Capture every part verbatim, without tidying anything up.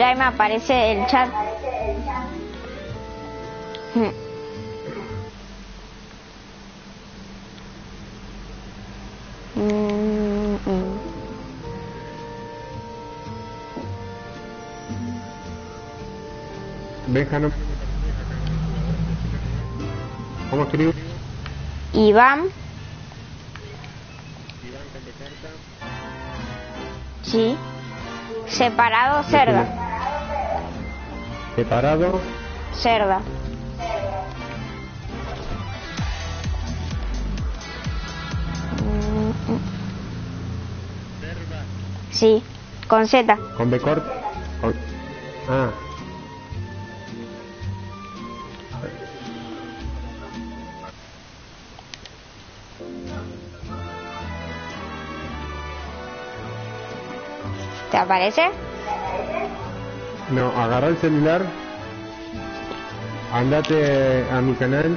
Mira, ahí me aparece el chat. Mm, mm. Benja, no. ¿Cómo escribo? Iván. Sí. Separado, cerda. Separado. Cerda. Sí, con Z. Con B corta. Con... Ah. ¿Te aparece? No, agarra el celular, andate a mi canal,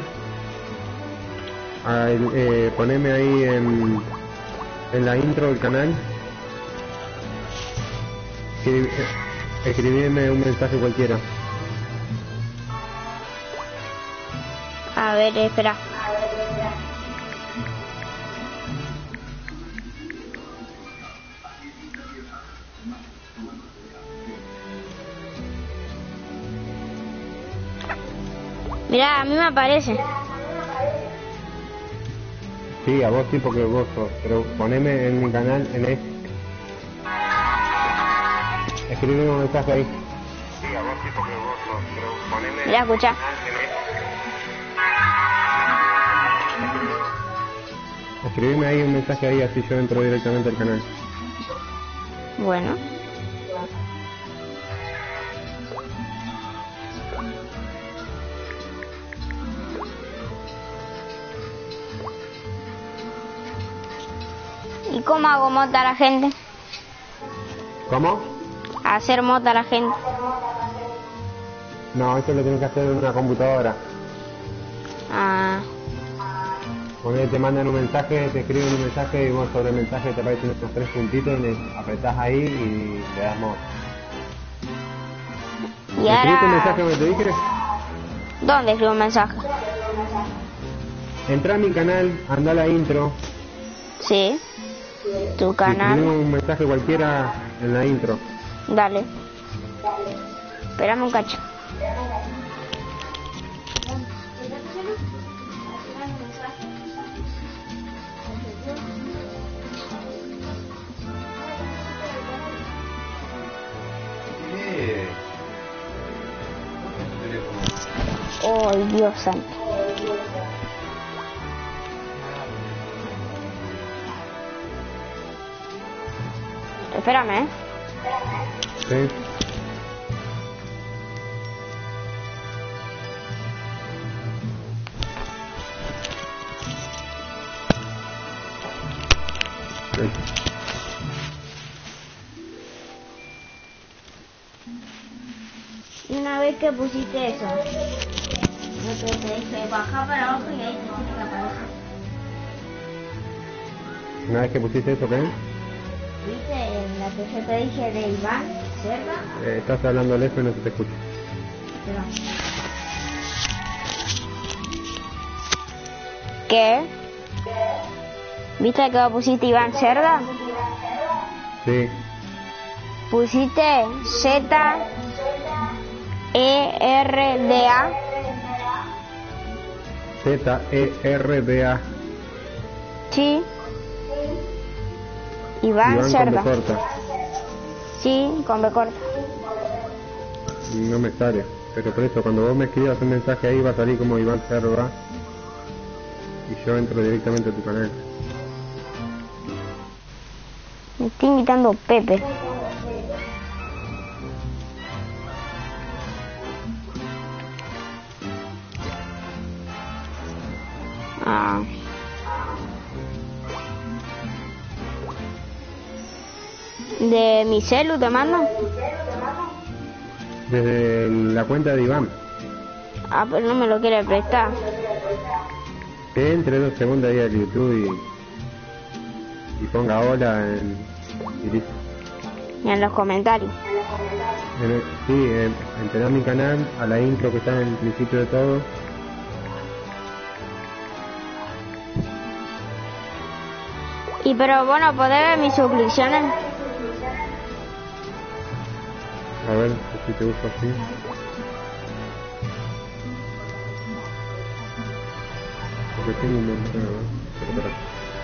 a, eh, poneme ahí en, en la intro del canal, escribí, escribime un mensaje cualquiera. A ver, espera. Mira, a mí me aparece. Sí, a vos sí, porque vos sos, pero poneme en mi canal, en este. Escribime un mensaje ahí. Sí, a vos sí, porque vos sos, pero poneme... Mira, escucha. Escribime ahí un mensaje ahí, así yo entro directamente al canal. Bueno. ¿Y cómo hago mota a la gente? ¿Cómo? Hacer mota a la gente. No, eso lo tenés que hacer en una computadora. Ah. Ponele, te mandan un mensaje, te escriben un mensaje y vos sobre el mensaje te aparecen estos tres puntitos, le apretás ahí y le das mod. Y ¿Escribiste el ahora... mensaje que te dije? ¿Dónde escribo un mensaje? Entrá a mi canal, anda a la intro. Sí. Tu canal. Escribimos un mensaje cualquiera en la intro. Dale. Espérame un cacho. Oh, Dios santo. Espérame, ¿eh? Sí. Sí. Y una vez que pusiste eso, yo te dije bajar para abajo y ahí te tiene que aparecer. Una vez que pusiste eso, ¿qué? ¿Viste en la que yo te dije de Iván, cerda? Eh, estás hablando lejos y no se te escucha. Espera. ¿Qué? ¿Viste que pusiste Iván cerda? Sí. Pusiste Z E R D A. Z E R D A. Sí. Iván, Iván cerda. con B corta. Sí, con B corta. No me sale. Pero por eso, cuando vos me escribas un mensaje ahí va a salir como Iván Cerda. Y yo entro directamente a tu canal. Me estoy invitando Pepe. Ah. ¿De mi celu te mando? Desde la cuenta de Iván. Ah, pero no me lo quiere prestar. Que entre dos segundos ahí al YouTube y, y ponga hola en, y listo. Y en los comentarios. En el- sí, eh, entrar a mi canal, a la intro que está en el principio de todo. Y pero bueno, ¿podés ver mis suscripciones? A ver si te busco así. Porque tengo un montón, ¿no? Pero para-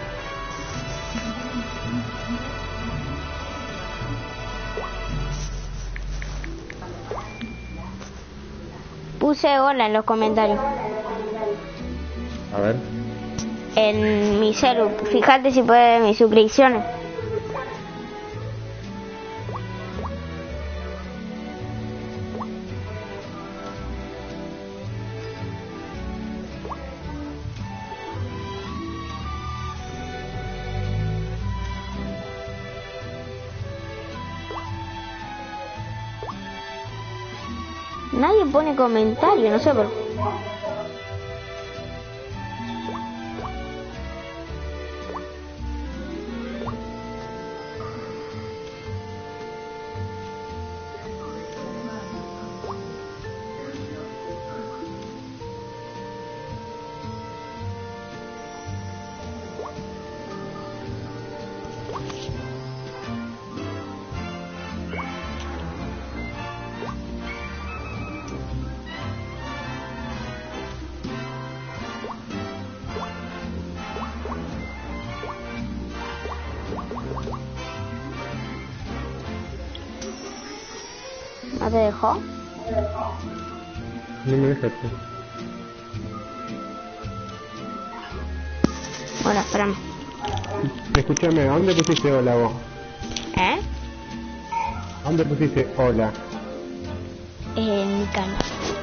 Puse hola en los comentarios. A ver. En mi celu, fíjate si puedes ver mis suscripciones. Nadie pone comentario, no sé por qué. ¿No te dejó? No me deja tú. Bueno, espérame. Escúchame, ¿a dónde pusiste hola vos? ¿Eh? ¿A dónde pusiste hola? En mi canal.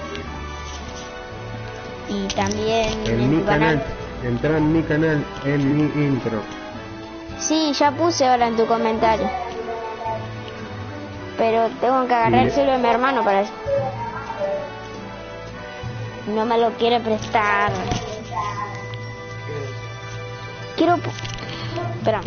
Y también En mi tu canal. Entra en mi canal, en mi intro. Sí, ya puse hola en tu comentario. Pero tengo que agarrar el Sí. celular de mi hermano para eso. No me lo quiere prestar. Quiero... pu- Espera.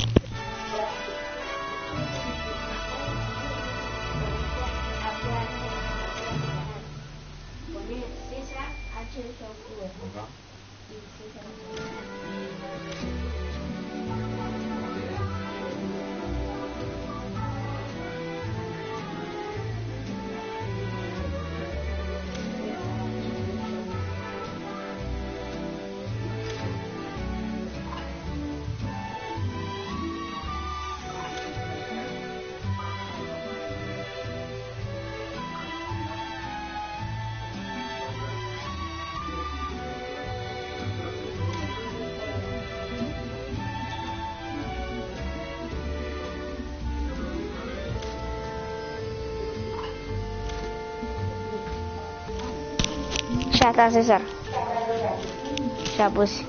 Ya está, César. Ya puse.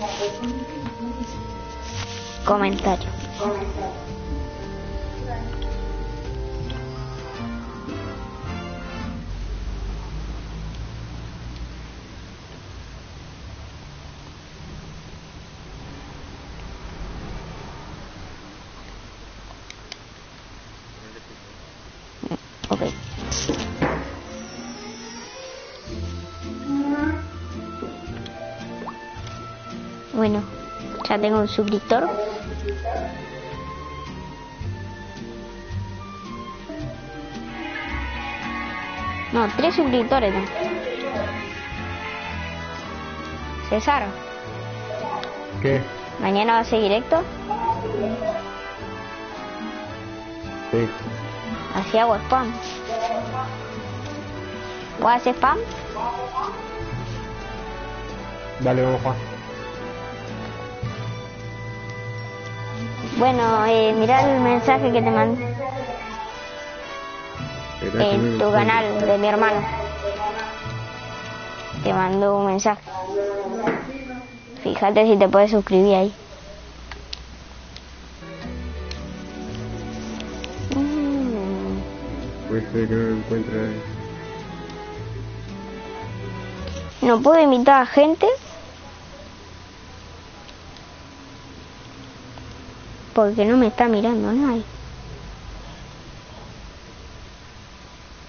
Comentario. Ok. Bueno, ya tengo un suscriptor. No, tres suscriptores. ¿No? César, ¿Qué? mañana va a ser directo. Sí. Así hago spam. ¿Vos haces spam? Dale, vamos, Juan. Bueno, eh, mirá el mensaje que te mandé Esperá que en me tu lo canal de mi hermano. Te mandó un mensaje. Fíjate si te puedes suscribir ahí. Mm. Puede ser que no lo encuentre. No puedo invitar a gente porque no me está mirando nadie.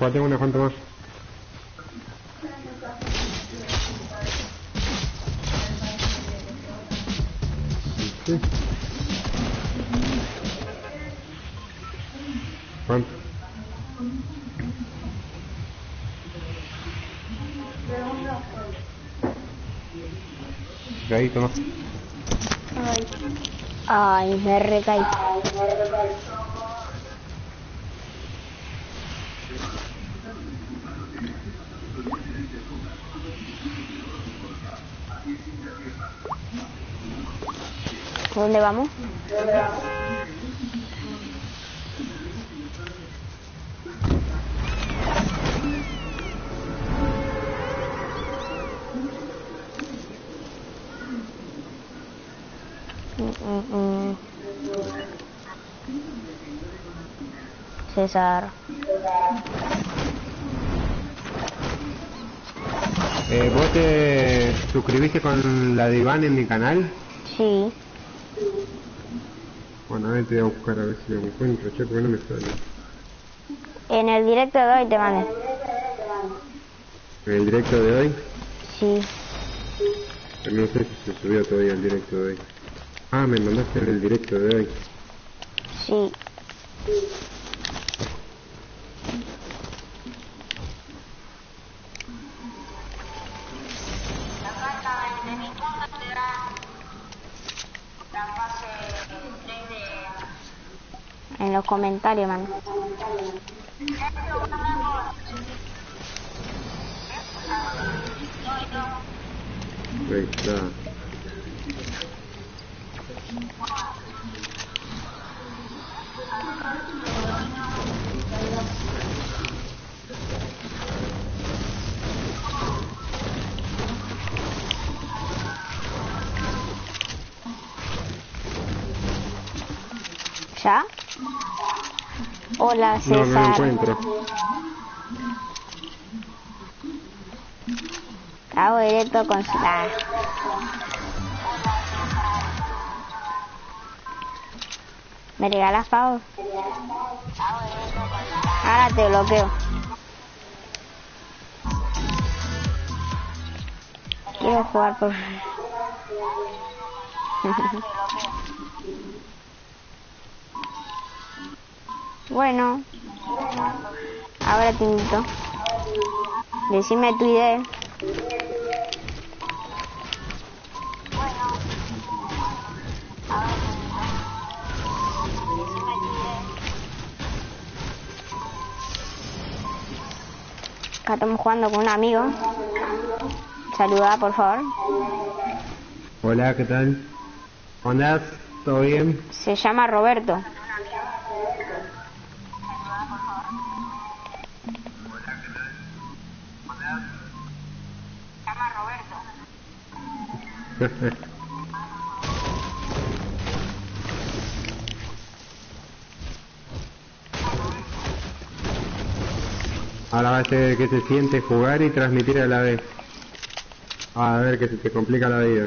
Jugate una cuanto más. Sí. ¿Cuánto? Ahí, toma. Ay, ay, me recaí. ¿Dónde vamos? Mm, mm. César. Eh, ¿Vos te suscribiste con la de Iván en mi canal? Sí. Bueno, a ver, te voy a buscar a ver si lo encuentro, che, porque no me sale. En el directo de hoy te mandé. ¿En el directo de hoy? Sí. Pero no sé si se subió todavía el directo de hoy. Ah, me mandaste en el directo de hoy. Sí. En los comentarios, man. Ahí está. ¿Ya? Hola, César. No, no lo encuentro. Hago directo con... Ah. ¿Me regalas pavos? Ahora te bloqueo. Quiero jugar por... Bueno, ahora te invito. Decime tu idea. Acá estamos jugando con un amigo. Saluda, por favor. Hola, ¿qué tal? ¿Cómo andás? ¿Todo bien? Se llama Roberto. Ahora va a ser que se siente jugar y transmitir a la vez. A ver que se te complica la vida.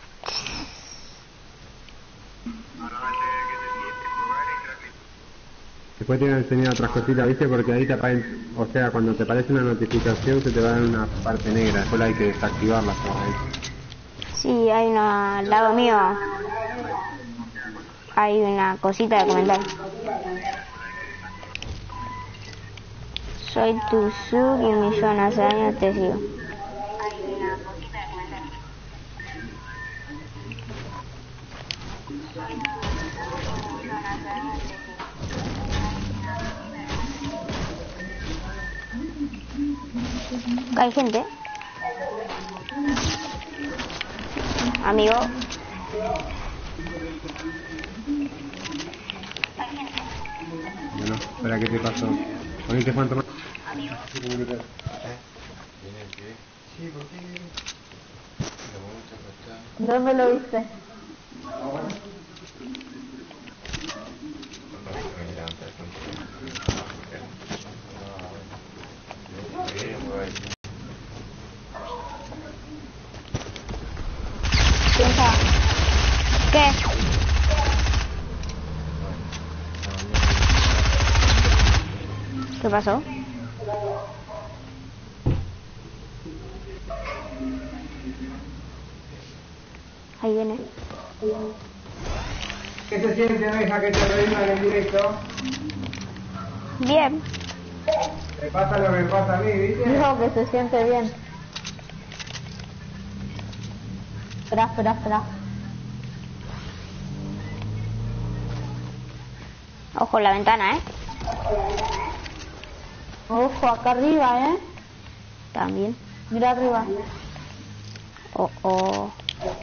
Después te voy a enseñar otras cositas, ¿viste? Porque ahí te aparece, o sea, cuando te aparece una notificación se te va a dar una parte negra, después hay que desactivarla toda ahí. Sí, hay una... al lado mío hay una cosita de comentar. Soy tu sub y millones de años te sigo. Acá hay gente. Amigo. Bueno, espera, ¿qué te pasó? Ponete cuánto más. ¿Dónde lo viste? ¿Qué? ¿Qué pasó? Ahí viene. ¿Qué se siente, Meja, que te reúnan en directo? Bien. Me pasa lo que me pasa a mí, ¿viste? Dijo que se siente bien. Espera, espera, espera. Ojo la ventana, ¿eh? Ojo, acá arriba, ¿eh? También. Mira arriba. Oh, oh.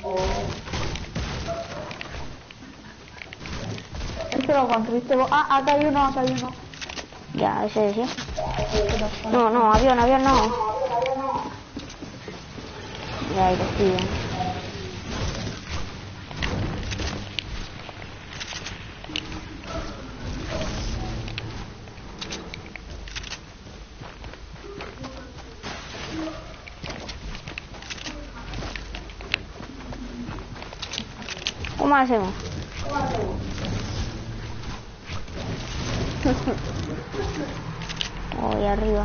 Esto lo construiste vos. Ah, acá hay uno, acá hay uno. Ya, ese decía. No, no, avión, avión no. Ya, ahí lo siguen. ¿Cómo hacemos? Voy arriba.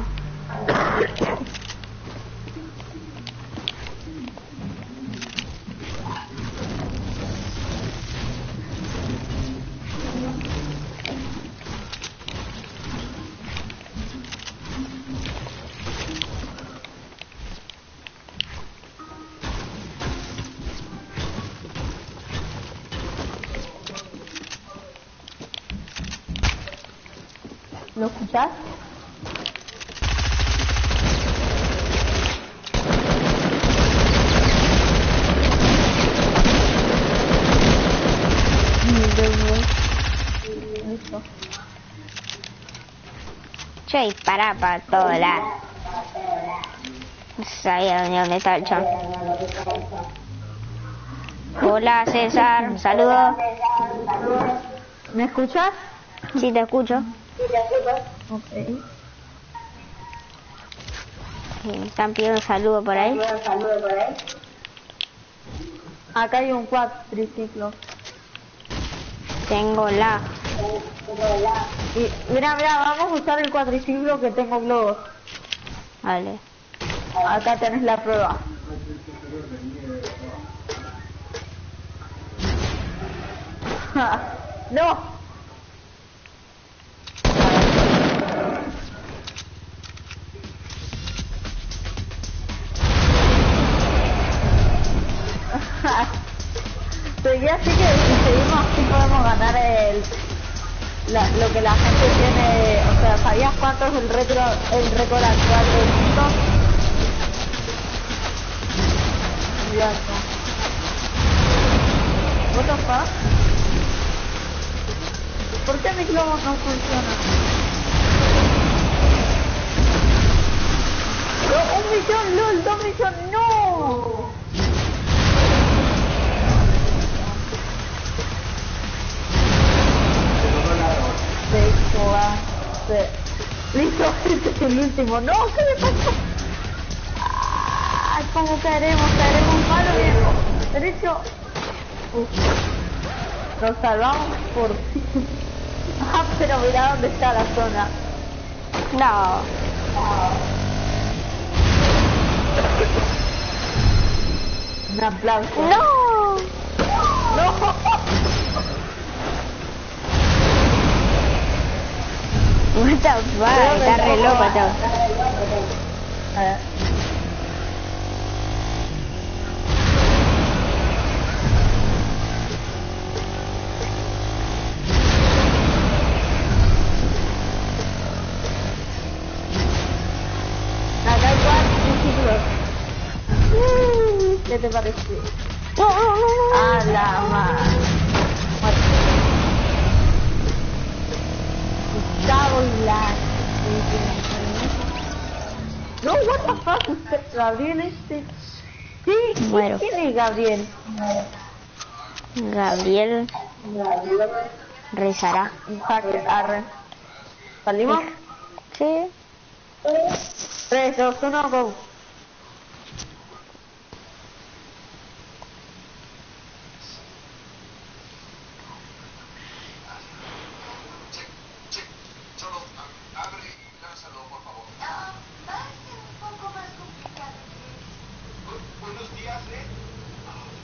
¿Lo escuchás? Listo. Yo disparaba para todos lados. No sabía ni dónde está el chon. Hola César, saludos. ¿Me escuchas? Sí, te escucho. Ok. Me están pidiendo saludos por ahí. Acá hay un cuatriciclo. Tengo la. Y mira, mira, vamos a usar el cuatriciclo que tengo globos. Vale. Acá tenés la prueba. ¡No! Seguí así que si seguimos así podemos ganar el la, lo que la gente tiene. O sea, ¿sabías cuánto es el récord el récord actual del mundo? Ya está. What the fuck? ¿Por qué mis globos no funcionan? ¡No! ¡Un millón! ¡Lol! ¡Dos millones! ¡No! Listo, este es el último. No, ¿qué me pasó? Ay, ¿cómo caeremos? Caeremos malo, viejo. Derecho. Uf. Nos salvamos por fin. Ah, pero mira dónde está la zona. No. Un aplauso. No. No. What the fuck, está re loco, chavo. A ver. Acá hay cuatro ciclos. ¿Qué te parece? No, no, no, no. A la madre. Gustavo y la... No, what the fuck, Gabriel este... Sí, Muero. ¿quién es Gabriel? Gabriel rezará. Un hacker, arre. ¿Salimos? Sí. tres, dos, uno, go.